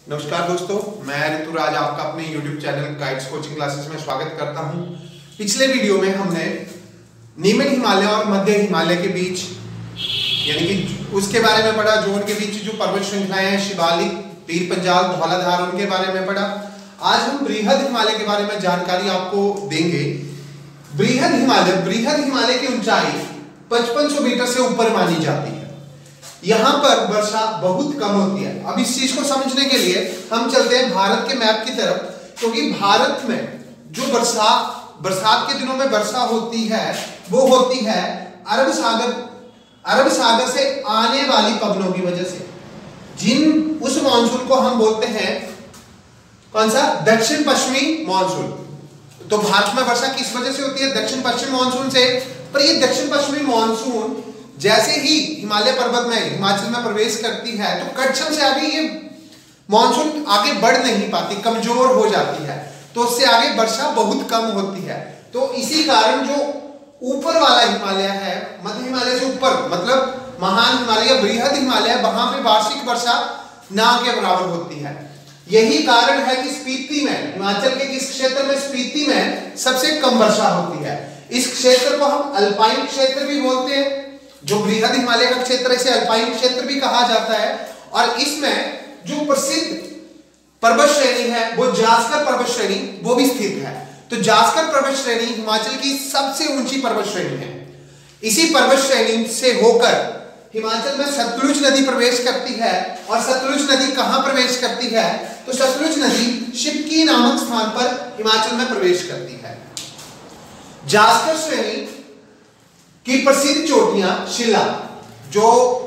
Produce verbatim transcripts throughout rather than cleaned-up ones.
नमस्कार दोस्तों, मैं ऋतुराज आपका अपने YouTube channel Guides Coaching Classes में स्वागत करता हूं। पिछले वीडियो में हमने नीमन हिमालय और मध्य हिमालय के बीच यानी कि उसके बारे में पढ़ा, जो उनके बीच जो पर्वत श्रृंखलाएं हैं, शिवालिक, पीर पंजाल, धौलाधार, उनके बारे में पढ़ा। आज हम बृहद हिमालय के बारे में जानकारी आपको देंगे। बृहद हिमालय बृहद हिमालय की ऊंचाई पचपन सौ मीटर से ऊपर मानी जाती है। यहाँ पर वर्षा बहुत कम होती है। अब इस चीज को समझने के लिए हम चलते हैं भारत के मैप की तरफ, क्योंकि भारत में जो वर्षा बरसात के दिनों में वर्षा होती है वो होती है अरब सागर अरब सागर से आने वाली पवनों की वजह से, जिन उस मानसून को हम बोलते हैं कौन सा, दक्षिण पश्चिमी मानसून। तो भारत में वर्षा किस वजह से होती है? दक्षिण पश्चिम मानसून से। पर ये दक्षिण पश्चिमी मानसून जैसे ही हिमालय पर्वत में हिमाचल में प्रवेश करती है तो कच्छम से आगे ये मानसून आगे बढ़ नहीं पाती, कमजोर हो जाती है, तो उससे आगे वर्षा बहुत कम होती है। तो इसी कारण जो ऊपर वाला हिमालय है, मध्य हिमालय से ऊपर मतलब महान हिमालय, बृहद हिमालय, वहां पे वार्षिक वर्षा ना के बराबर होती है। यही कारण है कि स्पीति में, हिमाचल के किस क्षेत्र में, स्पीति में सबसे कम वर्षा होती है। इस क्षेत्र को हम अल्पाइन क्षेत्र भी बोलते हैं। जो बृहद हिमालय का क्षेत्र, इसे अल्पाइन क्षेत्र भी कहा जाता है। और इसमें जो प्रसिद्ध पर्वत श्रेणी है वो जास्कर पर्वत श्रेणी वो भी स्थित है। तो जास्कर पर्वत श्रेणी हिमाचल की सबसे ऊंची पर्वत श्रेणी है। इसी पर्वत श्रेणी से होकर हिमाचल में सतलुज नदी प्रवेश करती है। और सतलुज नदी कहां प्रवेश करती है? तो सतलुज नदी शिपकी नामक स्थान पर हिमाचल में प्रवेश करती है। जास्कर श्रेणी की प्रसिद्ध चोटियां, शिला, जो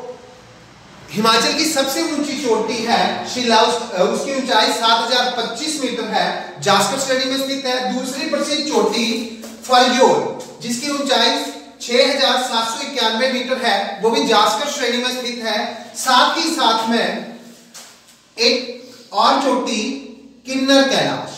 हिमाचल की सबसे ऊंची चोटी है शिला, उस, उसकी ऊंचाई सात हजार पच्चीस मीटर है, जास्कर श्रेणी में स्थित है। दूसरी प्रसिद्ध चोटी फल्योर, जिसकी ऊंचाई छह हजार सात सौ इक्यानवे मीटर है, वो भी जास्कर श्रेणी में स्थित है। साथ ही साथ में एक और चोटी किन्नर कैलाश,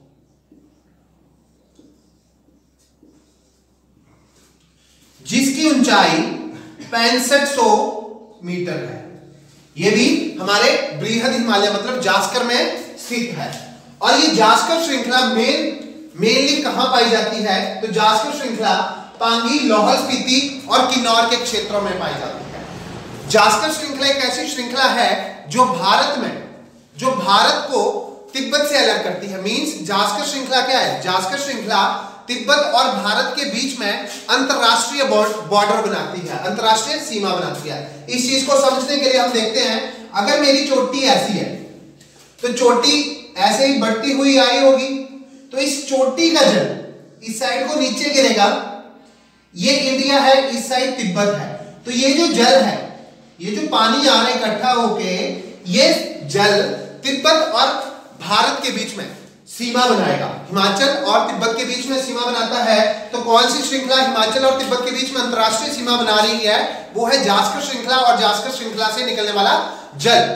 जिसकी ऊंचाई पैंसठ सौ मीटर है। यह भी हमारे बृहद हिमालय मतलब जास्कर में स्थित है। और ये जास्कर श्रृंखला मेन मेनली कहां पाई जाती है? तो जास्कर श्रृंखला पांगी, लाहौल स्पीति और किन्नौर के क्षेत्रों में पाई जाती है। जास्कर श्रृंखला एक ऐसी श्रृंखला है जो भारत में जो भारत को तिब्बत से अलग करती है। मींस जास्कर श्रृंखला क्या है? जास्कर श्रृंखला तिब्बत और भारत के बीच में अंतरराष्ट्रीय बॉर्डर बनाती है, अंतरराष्ट्रीय सीमा बनाती है। इस चीज को समझने के लिए हम देखते हैं, अगर मेरी चोटी ऐसी है तो चोटी ऐसे ही बढ़ती हुई आई होगी, तो इस चोटी का जल इस साइड को नीचे गिरेगा। ये इंडिया है, इस साइड तिब्बत है। तो ये जो जल है, ये जो पानी आ रहा है इकट्ठा होके, ये जल तिब्बत और भारत के बीच में सीमा बनाएगा। हिमाचल और तिब्बत के बीच में सीमा बनाता है। तो कौन सी श्रृंखला हिमाचल और तिब्बत के बीच में अंतरराष्ट्रीय सीमा बना रही है? वो है जास्कर श्रृंखला। और जास्कर श्रृंखला से निकलने वाला जल।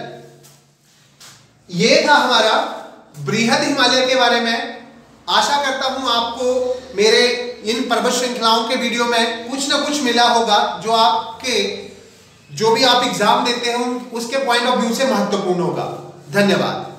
ये था हमारा बृहद हिमालय के बारे में। आशा करता हूं आपको मेरे इन पर्वत श्रृंखलाओं के वीडियो में कुछ ना कुछ मिला होगा, जो आपके जो भी आप एग्जाम देते हो उसके पॉइंट ऑफ व्यू से महत्वपूर्ण होगा। धन्यवाद।